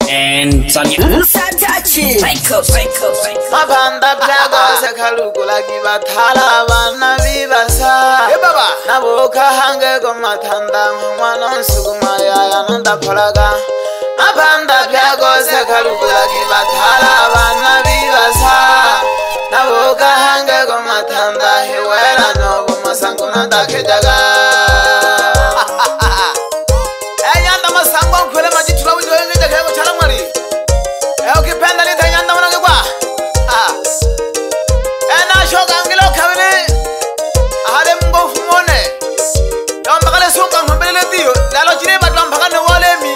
and Tanya Satachi. Mapanda plago sekalukula kibathala bana bibasa. Naboka hange gomatanda mwana nsukuma ya nanda polaga. Mapanda plago sekalukula kibathala bana bibasa. Naboka hange gomatanda hiwela no gomasangu nanda kejaga. Eyanda masangu nkule majitula wizo ngende kemo chalamari. Ukipenda nitanyanda mwanange kwa ena shoga ngilo kabili ahade mgo fumone yamba kale sunga ngambele dio lalo jire batwa mpaka ne wale mi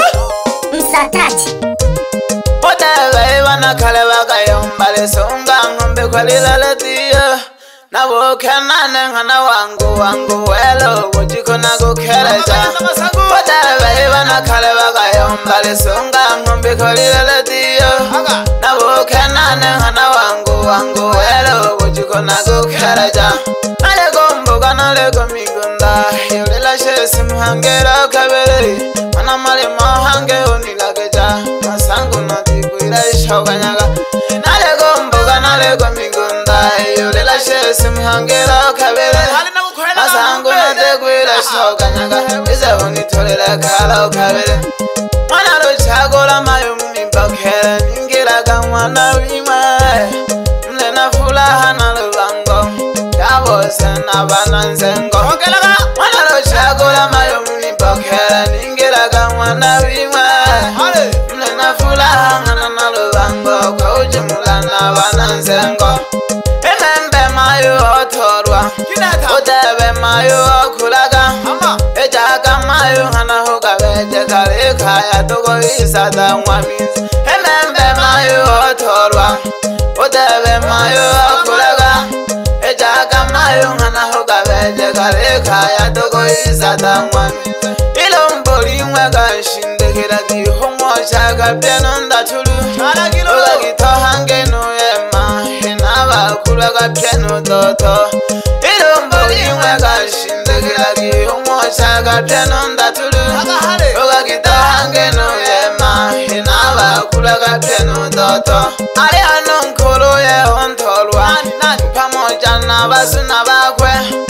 Msatachi otawe wana kale baka yombale sunga ngombe kwa lilale dio na wokana ngana wangu welo wojiko na gukeleja otawe wana kale baka yombale sunga ngombe kwa lilale dio na wokana ngana wangu welo wojiko na gukeleja ale gombo kana le gomigunda yolela shesi muhangera kabere mana male mahange onilageja masangu no tikuira shoganyaga ale gombo kana le gomigunda yolela shesi muhangera kabere masangu no tikuira shoganyaga bize onitolera kala kabere mana ro chagola mayo mbakere ningira gamwana wima mlena fulaha na lubango yabose na bananzengo mana ro chagola mayo mbakere ningira gamwana wima mlena fulaha na lubango kwa ujumla na bananzengo emembe mayo otorwa odebe mayo okulaga ejaga mayo hana hogabeje kale kaya togo isada mwamizi emembe mayo otorwa odebe mayo okulaga ejaga mayo hana hogabeje kale kaya togo isada mwamizi ilomboli mwega shindekera gihomwo shaka piano ndatulu oga gitohange nuyema hinaba kulaga piano toto ilomboli mwega shindekera gihomwo shaka piano ndatulu oga gitohange nuyema hinaba kulaga piano toto ale hano nkuru ye ontolwa pamoja na basuna bakwe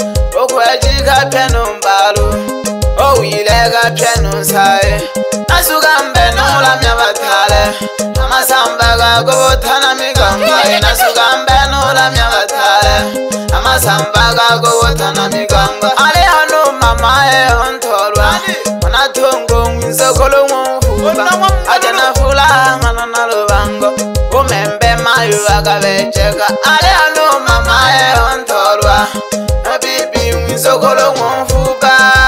okwejika piano mbalu owilega piano sae nasugambe nulamya batale amasamba gagobotana miganga nasugambe nulamya batale amasamba gagobotana miganga ale hano mama e ontolwa onatungo mwizokolo mwufuba ajana fula ngana na lubango umembe mayu agabecheka ale hano mama e ontolwa bibi mwizokolo mwufuba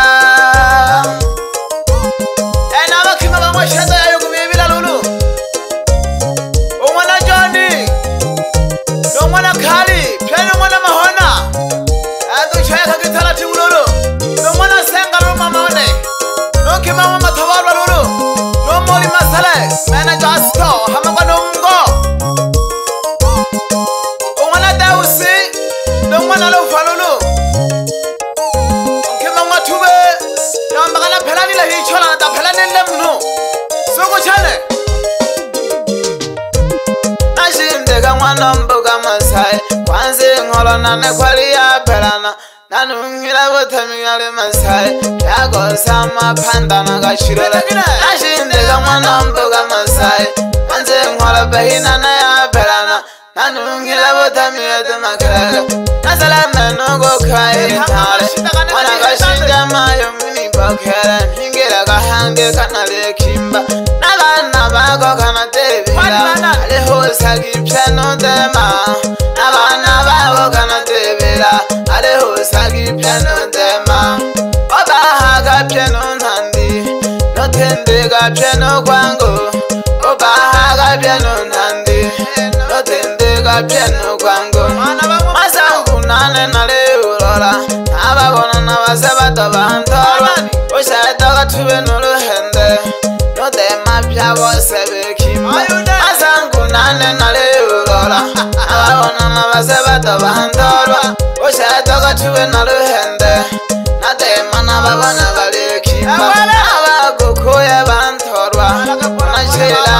Nambuga masai kwanze ngolo nane kwali ya pelana nanungira botamigale masai yago sama panda na gashirela ashindega mwana mbuga masai kwanze ngolo behina na ya pelana nanungira botamigale makala nasala menogo kai hale wana gashinja mayo mini bakera ningira gahange kanale kimba nabana bago kana tebira aleho sagi piano dema nabana bago kana tebira aleho sagi piano dema oba haga piano nandi no tende ga piano kwango oba haga piano nandi no tende ga piano kwango masangu nane nale urora nababona nabaseba tobantora oshata gatube n'uruhende no dema byabo sebekima masangu nane nale urora nababona nabaseba tobantora oshata gatube n'uruhende na dema nababona balekima abagukuye bantorwa na shela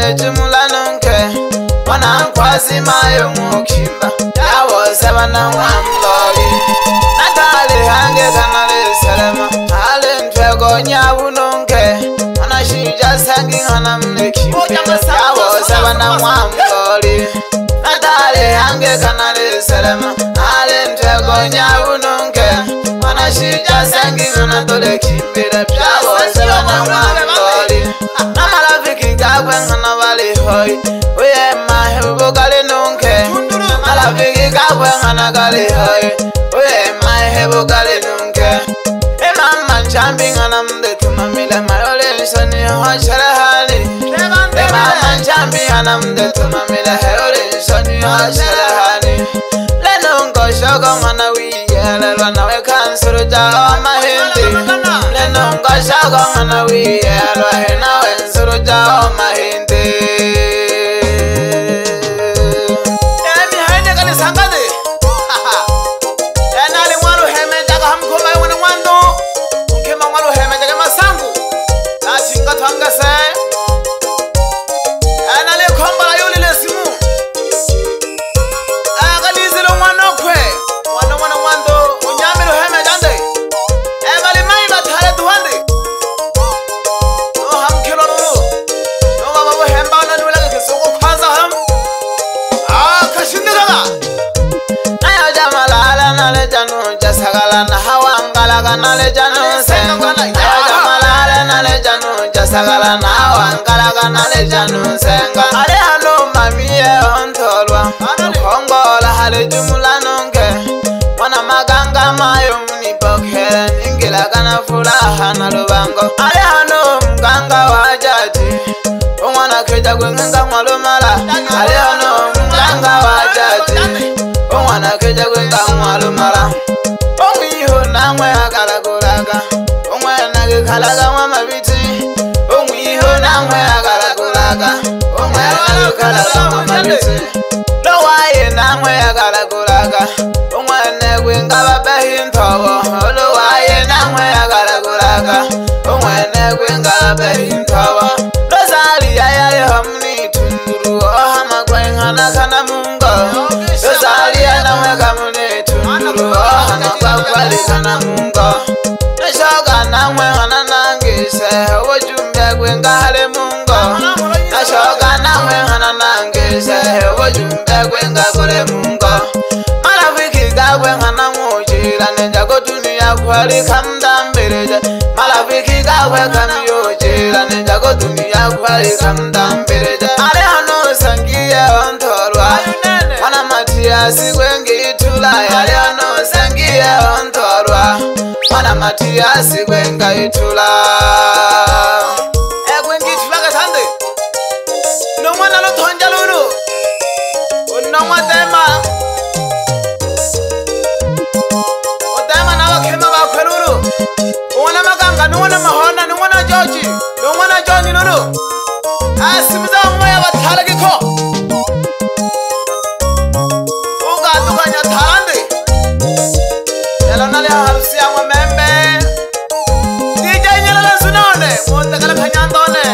hale jumula nunke wana kwasi mayo mukimba yawo sabana wamloli natale hange kanale salama hale ntwego nyabu nunke wana shija sangi hana mnekimba yawo sabana wamloli natale hange kanale salama hale ntwego nyabu nunke wana shija sangi hana tole kimbira yawo sabana wamloli namalafiki gagwe hana wali hoi uye mahebu gali nunke namalafiki gagwe hana gali hoi uye mahebu gali nunke imama nchambi hana mde tumamile mayole nsoni hoshele hali imama nchambi hana mde tumamile heole nsoni hoshele hali lenunko shoko hana wiyelelwa nawe kansuru jao mahindi lenunko shoko hana wiyelelwa henawe nsuru jao mahindi nale janu senga malala nale janu jasagala na wangala nale janu senga ale hano mamiye ontolwa kongola hale jumula nunke wana maganga mayo muni bokhela ningila kana furaha na lubango ale hano mganga wajaji wana keja gwenga mwalumala ale hano mganga wajaji wana keja gwenga mwalumala namwe agalagulaga umwana gikalaga mwamabiti umwiho namwe agalagulaga umwana gikalaga mwamabiti lowaye namwe agalagulaga umwana gwingaba behintobo lowaye namwe agalagulaga umwana gwingaba behintobo lozali yayale hamni tunduru ohama gwengana kana mungo lozali namwe kamune tunduru ohama kwali kana mungo nashoga namwe hana nangise wojumbe gwengale mungo nashoga namwe hana nangise wojumbe gwengale mungo malafiki gagwe hana mujira nenjago dunia kwali kamdambereje malafiki gagwe kamyojira nenjago dunia kwali kamdambereje ale hano sangiye ontolwa wana Matiasi gwengi itula ale hano sangiye ontolwa wana Matiasi gwenga itula gwengi itula gatande no mwana lo tonja lulu no mwatema otema na wakema bakwelulu wana maganga no wana mahona no wana George no wana Johnny lulu asimiza moya batalagiko ugandukanya tarande yalonale harusi ya mwembe DJ nyelala sunone montakala kanyandone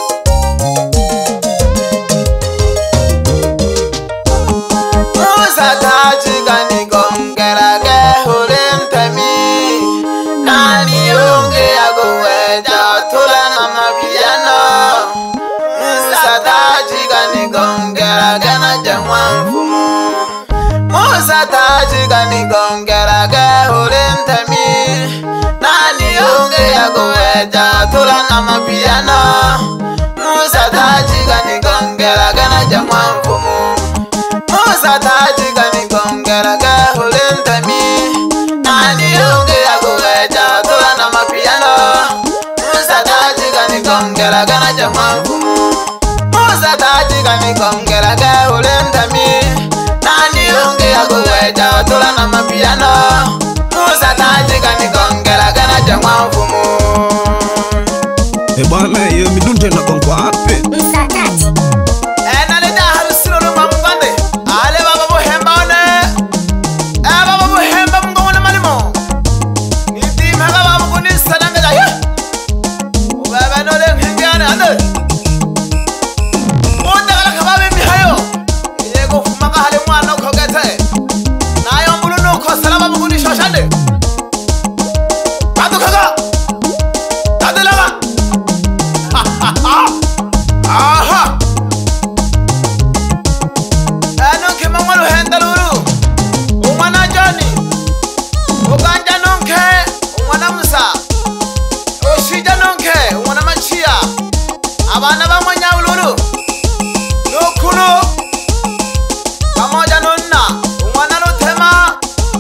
Musataji gani gongera ge hulintemi nani unge agoweja tula na mapiano Musataji gani gongera ge na jangwamfumu Musataji gani gongera ge hulintemi nani unge agoweja tula na mapiano Musataji gani gongera ge na jangwamfumu Musataji gani gongera ge hulintemi nani unge agoweja tula na mapiano Musataji gani gongera ge na jangwamfumu Musataji gani gongera ge hulintemi nani unge agoweja tula na mapiano Musataji gani gongera ge na jangwamfumu bwana yo midunje na bongo ape Musataji naleta harusilo no mamugande ale baba bo hembane salama muguni shoshande Adu kaga Adu lama Aha Anu kima mwalu hendaluru Umwana Johnny Uganja nonke Umwana Musa Oshija nonke Umwana Machia Abana ba Mwanyawululu Nukulu Pamoja nonna Umwana Lutema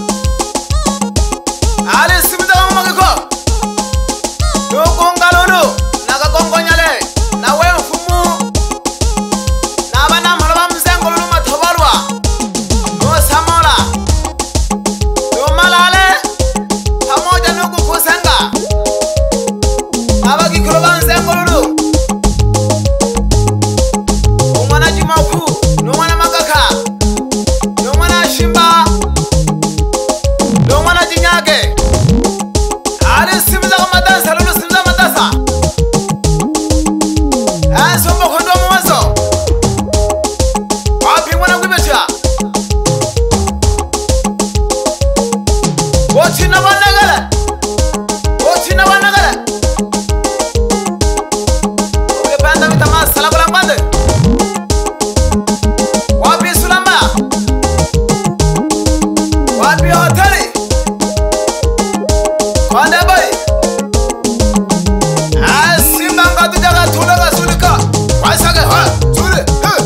Ali simida wamagiko Nukungalulu Nakagongonyale Nawe mfumu Nabana mhalaba mzengululu matobalwa Nusamora Numalale Pamoja nukukusenga Abagikulu banzengululu Umwana Jimoku Numwana Magaka Numwana Shimba Numwana Jinyage Ali simza kumadasa lulu simza madasa Sombo kondo mwazo Wapi mwana kubetia Ochina wanagala Ochina wanagala Ugepanda mitama salabula mbande Wapi sulamba Wapi hoteli Wande boy Simba ngatu jaga tulaga sulika Waisage sule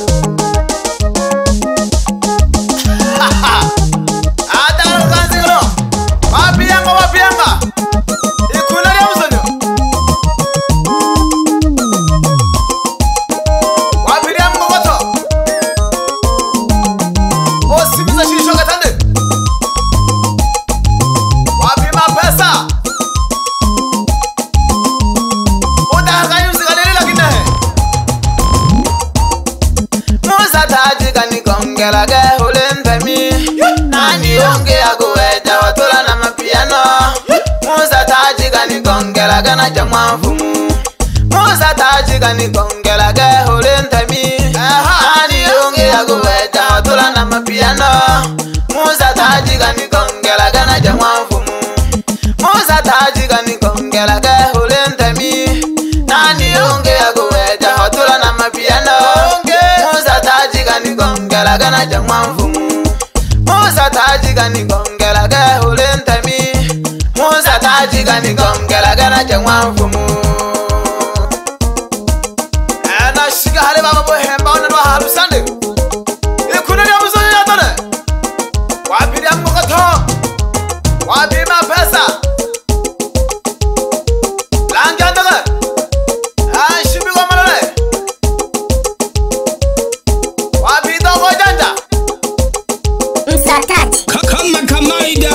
Ada kanzilo Wapi yanga Ikuna ya mzonyo Wapi yanga wato Osimiza shirisho katande Wapi mapesa Musa taji kani kongela ge hulendemi Nani yonge ya kuweja watula na mapiano Musa taji kani kongela ge na jamwa mfumu Musa taji kani kongela ge hulendemi Nani yonge ya kuweja watula na mapiano Musa taji kani kongela ge na jamwa mfumu Musa taji kani kongela ge hulendemi Nani yonge ya kuweja watula na mapiano Musa taji kani kongela ge na jamwa mfumu Musa taji kani kongela ge hulendemi Musa taji kani kongela ge na jamwa mfumu Ana shiga hale baba bo hemba ona halu sande Ikuna ya mzoni ya tone Wapi ya mkoto Wapi mapesa Langa ndaga Shimbi kwa malole Wapi dogo janja Msatachi Kama kawaida.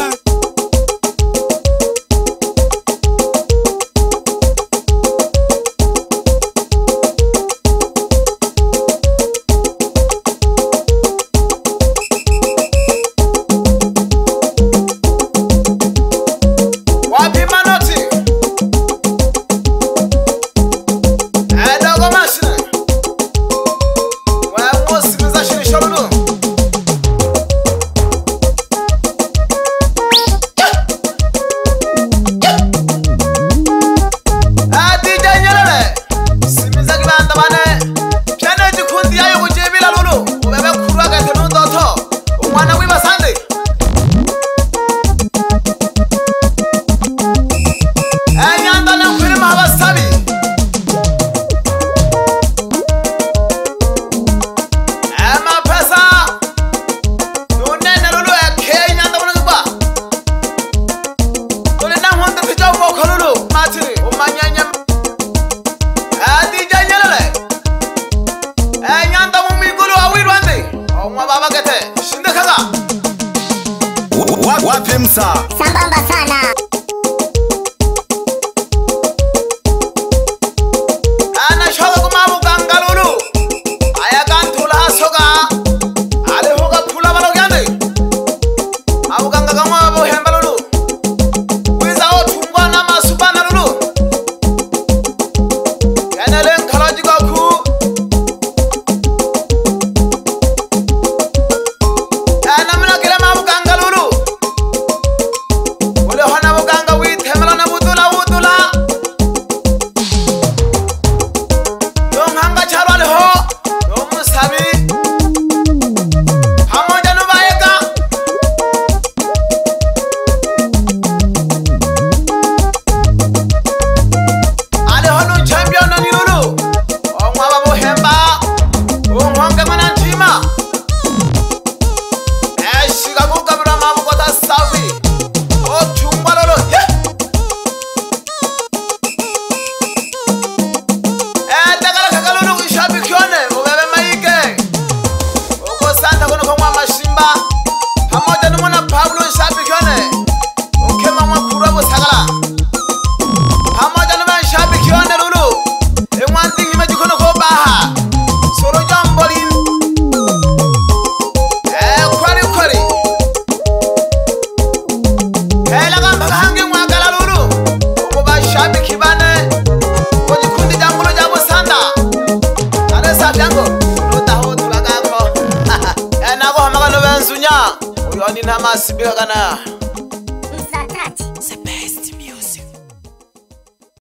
Wapi manoti Dogo mashine Wa musimiza shirisho lulu DJ Nyelele Simiza kibanda bane Piano jikundi yayo kujibila lulu Ubebe kurwa gete nundoto Umwana wiba sande Nyanda na mkwili mahabasabi Mapesa Nunene lulu eke nyanda mwana kiba Nunena hundi tijaw moko lulu Matiri umanyanya DJ Nyelele Nyanda mumigulu awirwandi Omwa baba gete Shinde kaga Wapi msa? Sambamba sana Ana shoga kumamu gangalulu Aya gantula soga Ale hoga pula balo gyande Abu ganga gama abu hembalulu Wiza o tungwa na masubana lulu Yanelen kalaji goku Ana mina kile mamu gangalulu zunya uyo ni namasibika kana